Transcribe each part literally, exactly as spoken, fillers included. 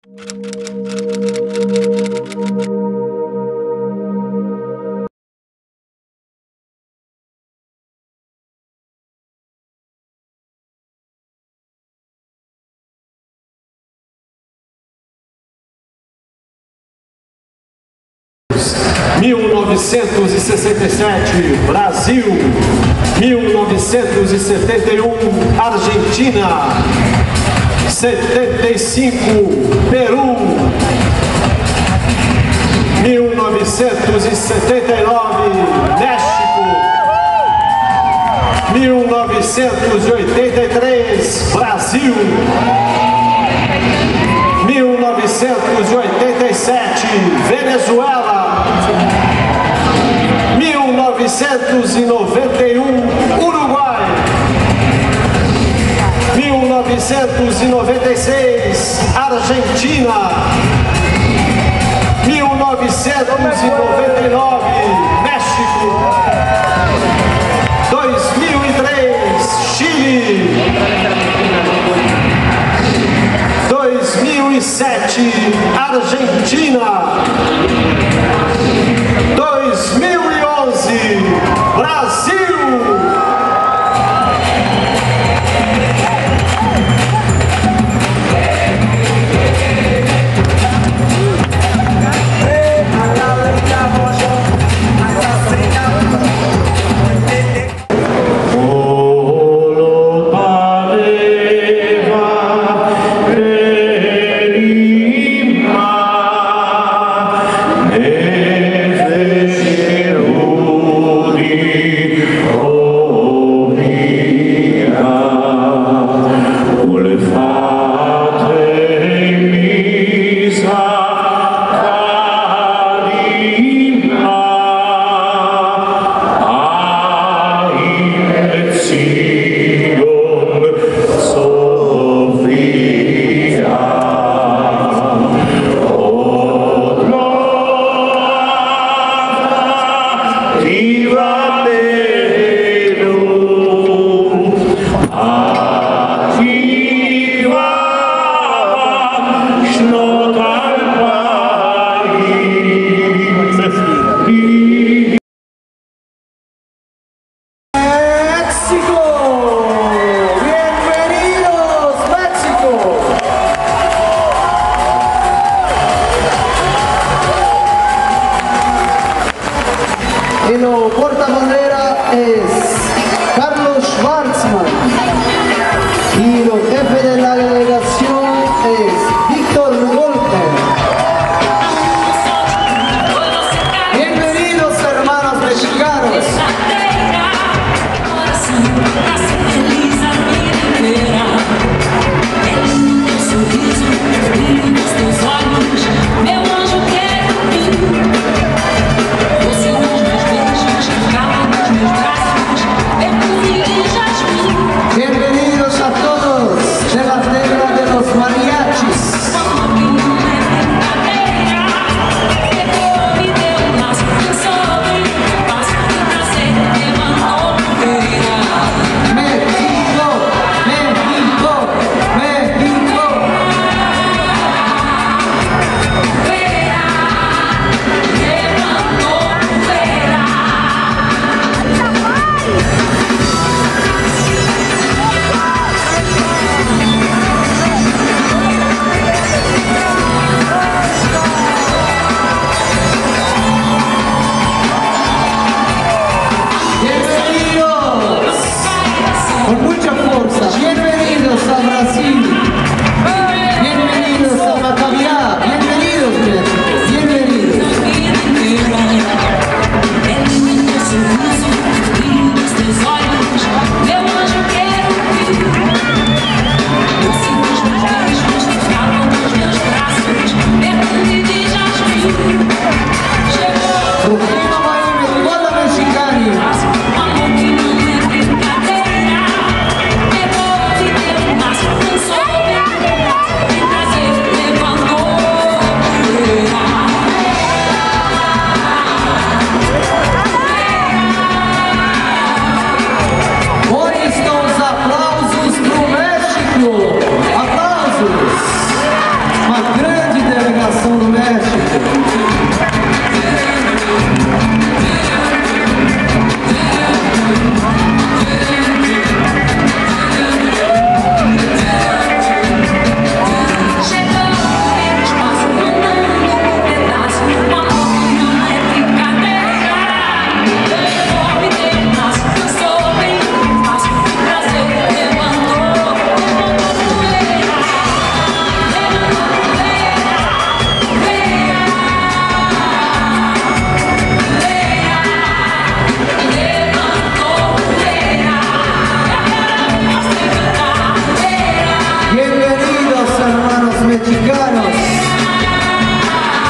mil novecentos e sessenta e sete, Brasil. mil novecentos e setenta e um, Argentina. setenta e cinco, Peru. mil novecentos e setenta e nove, México. mil novecentos e oitenta e três, Brasil. mil novecentos e oitenta e sete, Venezuela. mil novecentos e noventa e um, Uruguai. mil novecentos e noventa e seis, Argentina. mil novecentos e noventa e nove, México. dois mil e três, Chile. dois mil e sete, Argentina. dois mil e onze, Brasil. Hey.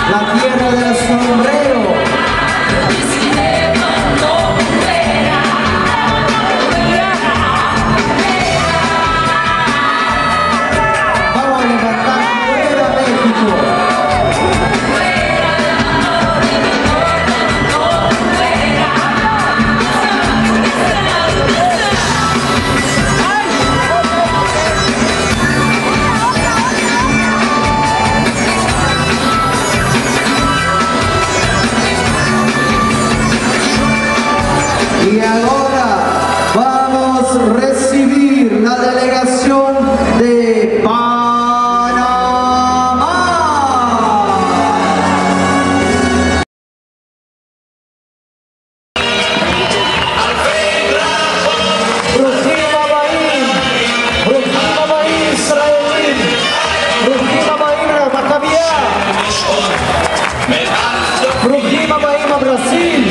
la tierra del sombrero. Vamos a levantar fuera México. Y ahora vamos a recibir la delegación de Panamá. Rufina Bain, Rufina Bain Israel, Rufina Bain Maccabiá, Rufina Bain Brasil.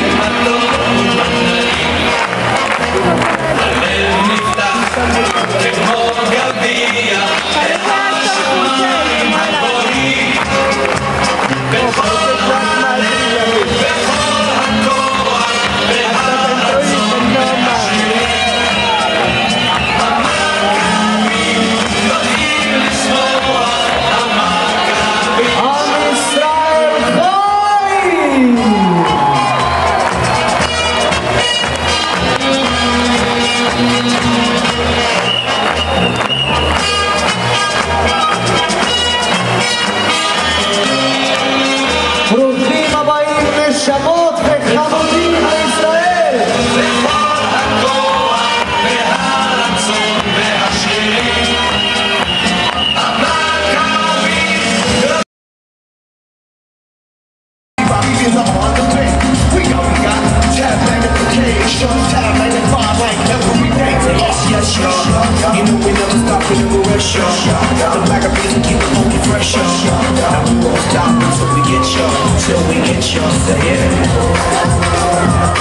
ברוכים הבאים נשמות וחמודים לישראל. לכל הכוח והרצון והשירים המכבים is up on the way. We got, we got tab magnification, tab magnified like every day. Yes, yes, y'all. You know we never stop, we never rest, y'all. The black of beans and keep the funky fresh, y'all. Now we won't stop until we get y'all, till we get y'all. Say yeah.